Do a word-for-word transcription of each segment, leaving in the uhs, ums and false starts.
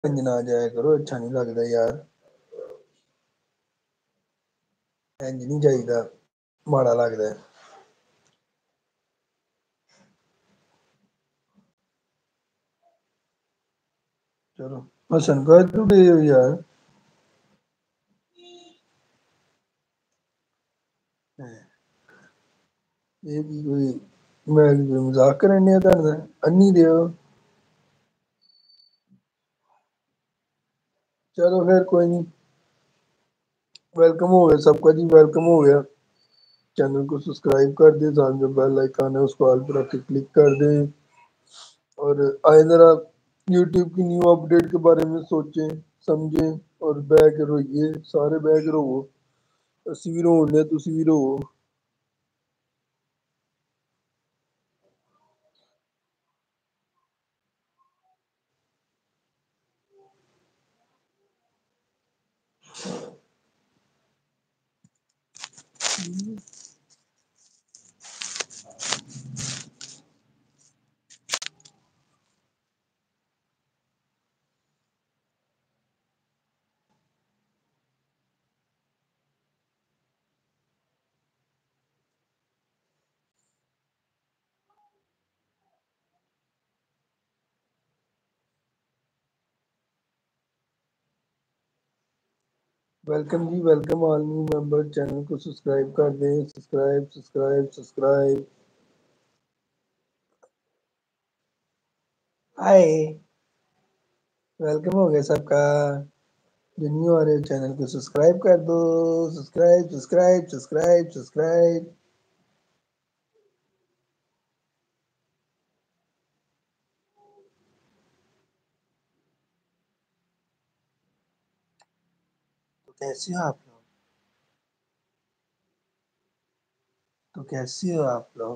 इंज ना जाया करो, अच्छा नहीं लगता यार। इंज नहीं जाइदा, माड़ा लगदा है। चलो हसन का तू दे यार। ये भी कोई मैं मजाक करने था अन्नी दियो। चलो फिर कोई नहीं, वेलकम हो गया सबका जी, वेलकम हो गया। चैनल को सब्सक्राइब कर दें, साथ जो बेल आइकन है उसको ऑल पर रख के क्लिक कर दें। और आए जरा यूट्यूब की न्यू अपडेट के बारे में सोचें समझें और बह के रोइए, सारे बह के रोवो। ਅਸੀਂ ਵੀ ਰੋਣ ਡਏ, ਤੁਸੀਂ ਵੀ ਰੋਵੋ। Welcome ji, welcome all new member. Channel को सब्सक्राइब कर दें, subscribe subscribe subscribe. Hi, welcome हो गया सबका। जो न्यू आ रहे हो चैनल को सब्सक्राइब कर दो, सब्सक्राइब सब्सक्राइब सब्सक्राइब सब्सक्राइब। तो कैसे हो आप लोग? तो कैसे हो आप लोग?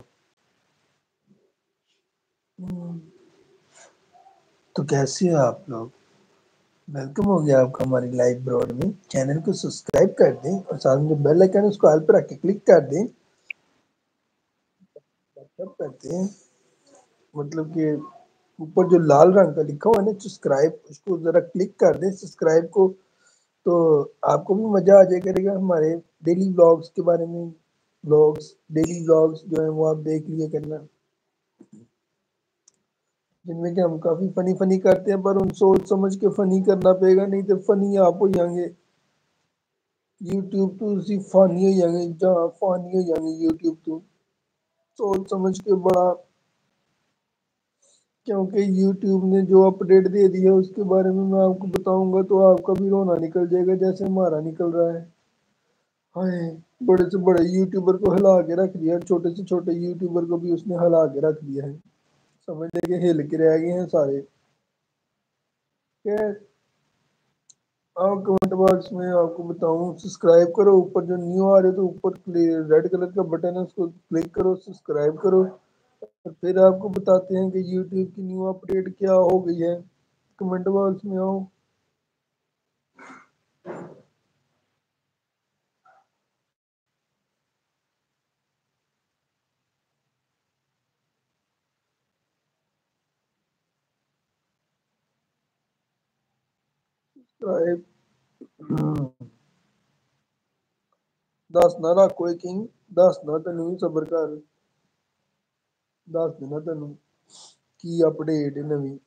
हम्म, तो कैसे हो आप लोग? वेलकम हो गया आपका हमारी लाइव ब्रॉड में। चैनल को सब्सक्राइब कर दें और साथ में जो बेल आइकन है उसको ऑल पर रख के क्लिक कर दें। सब करते हैं, मतलब कि ऊपर जो लाल रंग का लिखा हुआ है ना सब्सक्राइब, उसको जरा क्लिक कर दें सब्सक्राइब को। तो आपको भी मजा आ जाया करेगा हमारे डेली व्लॉग्स के बारे में। व्लॉग्स, डेली व्लॉग्स जो है वो आप देख लिया करना, जिनमें कि हम काफी फनी फनी करते हैं, पर उन सोच समझ के फनी करना पड़ेगा, नहीं तो फनी आप हो जाएंगे। यूट्यूब तो उसी फनी हो जाएंगे, जहाँ फनी हो जाएंगे यूट्यूब तो सोच समझ के बड़ा। क्योंकि यूट्यूब ने जो अपडेट दे दी है उसके बारे में मैं आपको बताऊंगा तो आपका भी रोना निकल जाएगा जैसे हमारा निकल रहा है। हाय, बड़े से बड़े यूट्यूबर को हिला के रख दिया, छोटे से छोटे यूट्यूबर को भी उसने हिला के रख दिया है। समझ लेके हिल के रह गए हैं सारे। खैर, आप कमेंट बॉक्स में आपको बताऊं सब्सक्राइब करो। ऊपर जो न्यू आ रहे तो ऊपर रेड कलर का बटन है उसको क्लिक करो, सब्सक्राइब करो। और फिर आपको बताते हैं कि यूट्यूब की न्यू अपडेट क्या हो गई है। कमेंट बॉक्स में आओ। सब्सक्राइब। दस ना रख कोई किंग, दस ना तेन भी सबर कर। दस देना तेन की अपडेट नवी,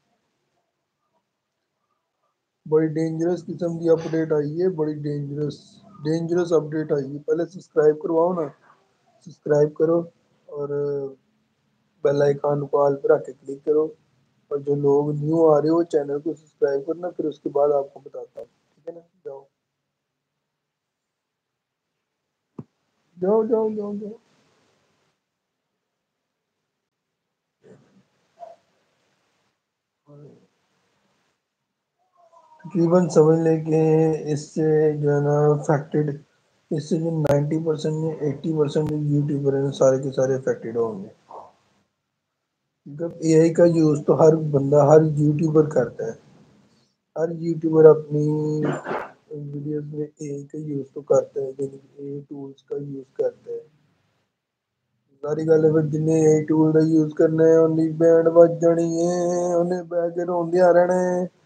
बड़ी डेंजरस किस्म की अपडेट आई है, बड़ी डेंजरस डेंजरस अपडेट आई है। पहले सब्सक्राइब करवाओ ना, सब्सक्राइब करो और बेल आइकन को ऑल पे रख के क्लिक करो। और जो लोग न्यू आ रहे हो चैनल को सब्सक्राइब करना, फिर उसके बाद आपको बताता हूँ, ठीक है ना। जाओ जाओ जाओ जाओ जाओ। तकरीबन समझ लें कि इससे जो है ना अफेक्टेड, इससे जो नाइन्टी परसेंट में एट्टी परसेंट जो यूट्यूबर हैं सारे के सारे अफेक्टेड होंगे। जब एआई का यूज़ तो हर बंदा, हर यूट्यूबर करता है। हर यूट्यूबर अपनी वीडियोस में एआई का यूज़ तो करता है, यानी कि एआई टूल्स का यूज़ करता है। सारी गल है, फिर जिन्हें एआई टूल का यूज़ करना है उन्हें बैंड बज जानी है, उन्हें बह के रोंदियां रहना है।